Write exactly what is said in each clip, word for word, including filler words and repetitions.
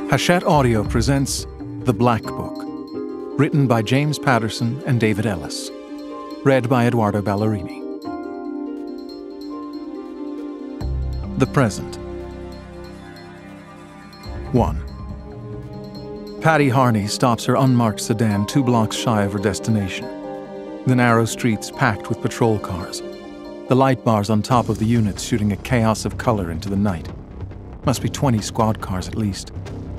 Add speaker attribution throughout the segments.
Speaker 1: Hachette Audio presents The Black Book, written by James Patterson and David Ellis, read by Edoardo Ballerini. The Present. one. Patty Harney stops her unmarked sedan two blocks shy of her destination. The narrow streets packed with patrol cars. The light bars on top of the units shooting a chaos of color into the night. Must be twenty squad cars at least.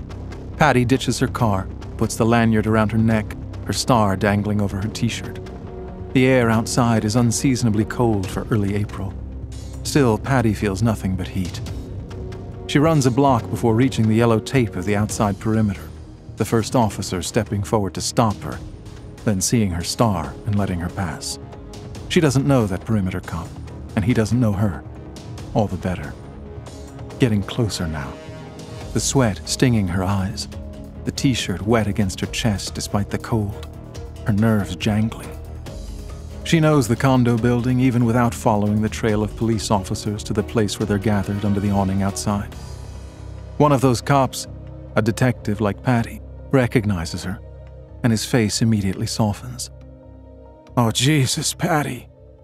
Speaker 1: Patty ditches her car, puts the lanyard around her neck, her star dangling over her t-shirt. The air outside is unseasonably cold for early April. Still, Patty feels nothing but heat. She runs a block before reaching the yellow tape of the outside perimeter, the first officer stepping forward to stop her, then seeing her star and letting her pass. She doesn't know that perimeter cop, and he doesn't know her. All the better. Getting closer now. The sweat stinging her eyes, the t-shirt wet against her chest despite the cold, her nerves jangling. She knows the condo building even without following the trail of police officers to the place where they're gathered under the awning outside. One of those cops, a detective like Patty, recognizes her, and his face immediately softens. "Oh, Jesus, Patty."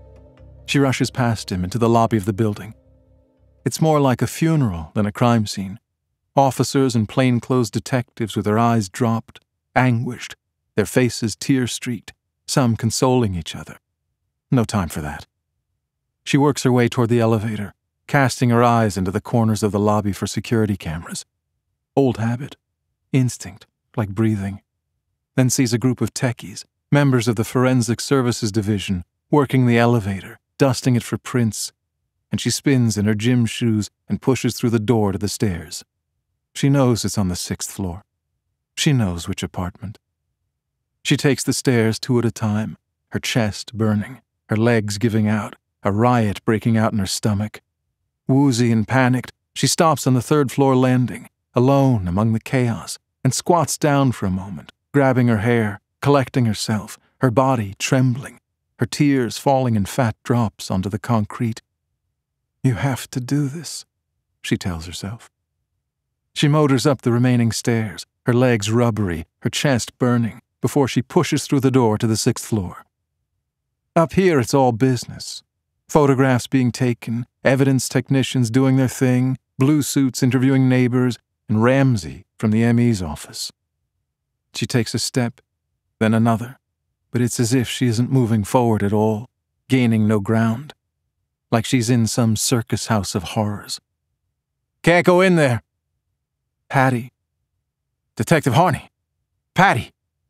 Speaker 1: She rushes past him into the lobby of the building. It's more like a funeral than a crime scene. Officers and plainclothes detectives with their eyes dropped, anguished, their faces tear-streaked, some consoling each other. No time for that. She works her way toward the elevator, casting her eyes into the corners of the lobby for security cameras. Old habit, instinct, like breathing. Then sees a group of techies, members of the Forensic Services Division, working the elevator, dusting it for prints, and she spins in her gym shoes and pushes through the door to the stairs. She knows it's on the sixth floor. She knows which apartment. She takes the stairs two at a time, her chest burning, her legs giving out, a riot breaking out in her stomach. Woozy and panicked, she stops on the third-floor landing, alone among the chaos, and squats down for a moment, grabbing her hair, collecting herself, her body trembling, her tears falling in fat drops onto the concrete. "You have to do this," she tells herself. She motors up the remaining stairs, her legs rubbery, her chest burning, before she pushes through the door to the sixth floor. Up here, it's all business. Photographs being taken, evidence technicians doing their thing, blue suits interviewing neighbors, and Ramsey from the M E's office. She takes a step, then another, but it's as if she isn't moving forward at all, gaining no ground, like she's in some circus house of horrors. "Can't go in there." "Patty." "Detective Harney." "Patty."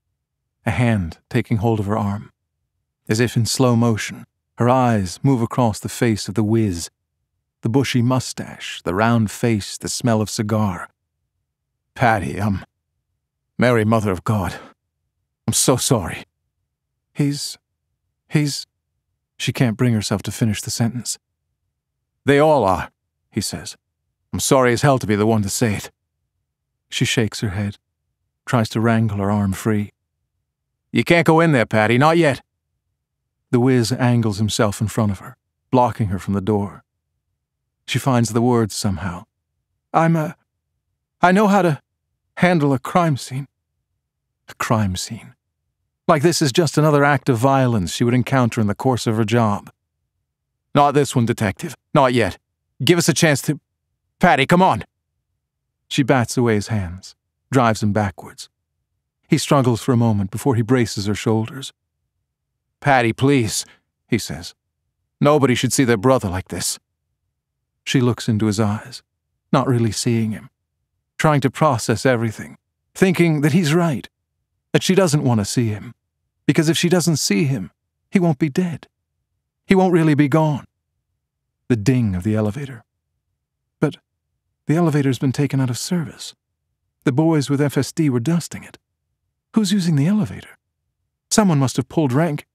Speaker 1: A hand taking hold of her arm. As if in slow motion, her eyes move across the face of the whiz, the bushy mustache, the round face, the smell of cigar. "Patty, I'm... Mary, Mother of God. I'm so sorry." He's... he's... She can't bring herself to finish the sentence. "They all are," he says. "I'm sorry as hell to be the one to say it." She shakes her head, tries to wrangle her arm free. "You can't go in there, Patty, not yet." The whiz angles himself in front of her, blocking her from the door. She finds the words somehow. I'm a... I know how to handle a crime scene." A crime scene. Like this is just another act of violence she would encounter in the course of her job. "Not this one, Detective. Not yet. Give us a chance to... Patty, come on." She bats away his hands, drives him backwards. He struggles for a moment before he braces her shoulders. "Patty, please," he says. "Nobody should see their brother like this." She looks into his eyes, not really seeing him, trying to process everything, thinking that he's right, that she doesn't want to see him, because if she doesn't see him, he won't be dead. He won't really be gone. The ding of the elevator. But the elevator's been taken out of service. The boys with F S D were dusting it. Who's using the elevator? Someone must have pulled rank.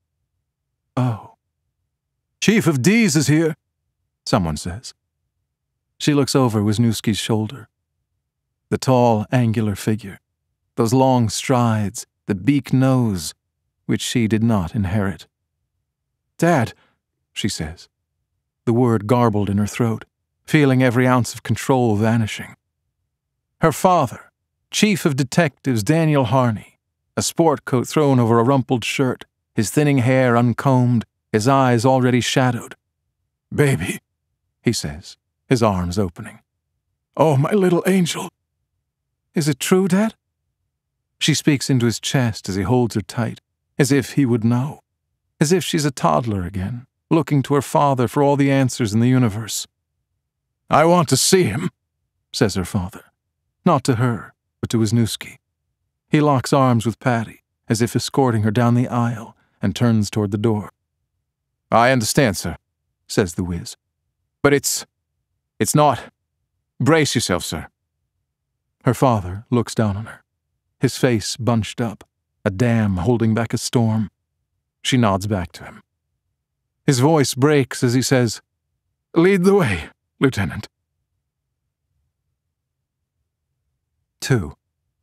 Speaker 1: Oh. "Chief of D's is here," someone says. She looks over Wisniewski's shoulder. The tall, angular figure, those long strides, the beak nose, which she did not inherit. "Dad," she says, the word garbled in her throat, feeling every ounce of control vanishing. Her father, Chief of Detectives Daniel Harney, a sport coat thrown over a rumpled shirt, his thinning hair uncombed, his eyes already shadowed. "Baby," he says, his arms opening. "Oh, my little angel." "Is it true, Dad?" She speaks into his chest as he holds her tight, as if he would know, as if she's a toddler again, looking to her father for all the answers in the universe. "I want to see him," says her father, not to her, but to Wisniewski. He locks arms with Patty, as if escorting her down the aisle, and turns toward the door. "I understand, sir," says the whiz. "But it's... it's not... Brace yourself, sir." Her father looks down on her, his face bunched up, a dam holding back a storm. She nods back to him. His voice breaks as he says, "Lead the way, Lieutenant." Two.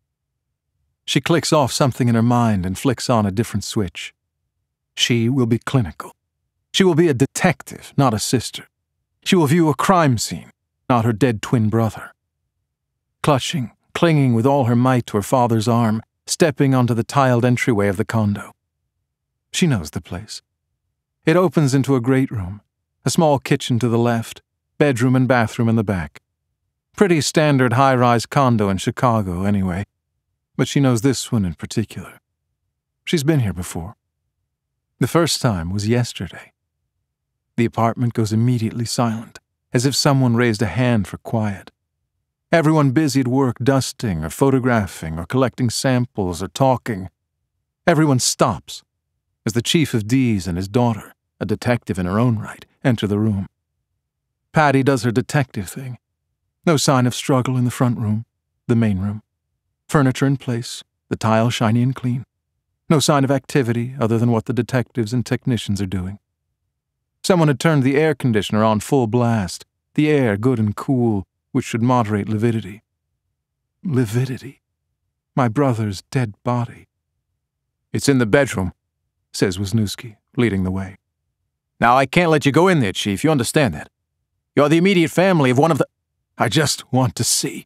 Speaker 1: She clicks off something in her mind and flicks on a different switch. She will be clinical. She will be a detective, not a sister. She will view a crime scene, not her dead twin brother. Clutching, clinging with all her might to her father's arm, stepping onto the tiled entryway of the condo. She knows the place. It opens into a great room, a small kitchen to the left, bedroom and bathroom in the back. Pretty standard high-rise condo in Chicago, anyway. But she knows this one in particular. She's been here before. The first time was yesterday. The apartment goes immediately silent, as if someone raised a hand for quiet. Everyone busy at work dusting or photographing or collecting samples or talking. Everyone stops as the chief of D's and his daughter, a detective in her own right, enter the room. Patty does her detective thing. No sign of struggle in the front room, the main room. Furniture in place, the tile shiny and clean. No sign of activity other than what the detectives and technicians are doing. Someone had turned the air conditioner on full blast, the air good and cool, which should moderate lividity. Lividity. My brother's dead body. "It's in the bedroom," says Wisniewski, leading the way. "Now, I can't let you go in there, Chief, you understand that. You're the immediate family of one of the—" "I just want to see."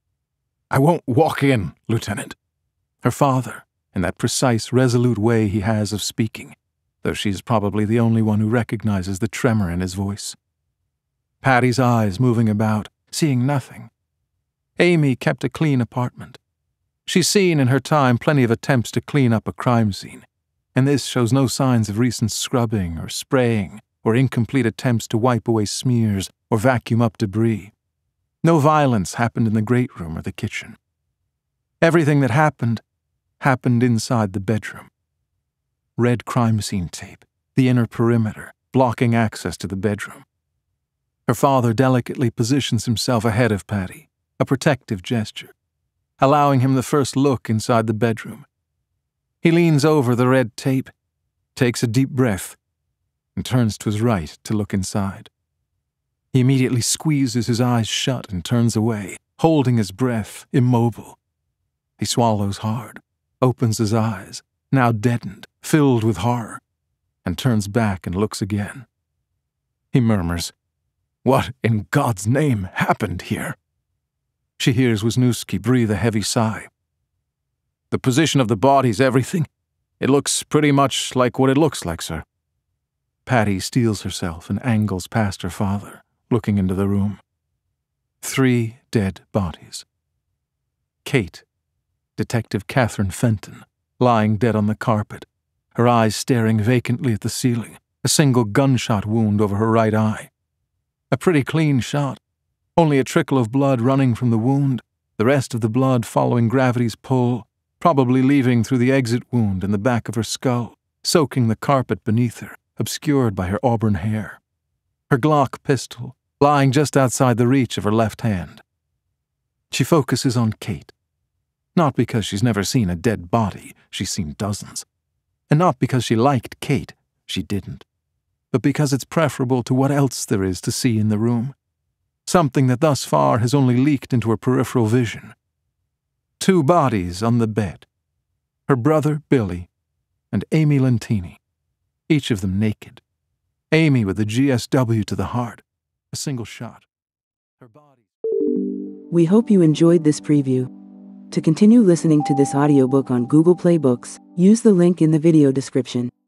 Speaker 1: "I won't walk in, Lieutenant." Her father, in that precise, resolute way he has of speaking, though she's probably the only one who recognizes the tremor in his voice. Patty's eyes moving about, seeing nothing. Amy kept a clean apartment. She's seen in her time plenty of attempts to clean up a crime scene, and this shows no signs of recent scrubbing or spraying or incomplete attempts to wipe away smears or vacuum up debris. No violence happened in the great room or the kitchen. Everything that happened, happened inside the bedroom. Red crime scene tape, the inner perimeter, blocking access to the bedroom. Her father delicately positions himself ahead of Patty, a protective gesture, allowing him the first look inside the bedroom. He leans over the red tape, takes a deep breath, and turns to his right to look inside. He immediately squeezes his eyes shut and turns away, holding his breath, immobile. He swallows hard, opens his eyes, now deadened, filled with horror, and turns back and looks again. He murmurs, "What in God's name happened here?" She hears Wisniewski breathe a heavy sigh. "The position of the body's everything. It looks pretty much like what it looks like, sir." Patty steels herself and angles past her father, looking into the room. Three dead bodies. Kate, Detective Catherine Fenton, lying dead on the carpet, her eyes staring vacantly at the ceiling, a single gunshot wound over her right eye. A pretty clean shot, only a trickle of blood running from the wound, the rest of the blood following gravity's pull, probably leaving through the exit wound in the back of her skull, soaking the carpet beneath her, obscured by her auburn hair. Her Glock pistol, lying just outside the reach of her left hand. She focuses on Kate. Not because she's never seen a dead body, she's seen dozens. And not because she liked Kate, she didn't. But because it's preferable to what else there is to see in the room. Something that thus far has only leaked into her peripheral vision. Two bodies on the bed. Her brother, Billy, and Amy Lentini. Each of them naked. Amy with a G S W to the heart. A single shot. Her body...
Speaker 2: We hope you enjoyed this preview. To continue listening to this audiobook on Google Play Books, use the link in the video description.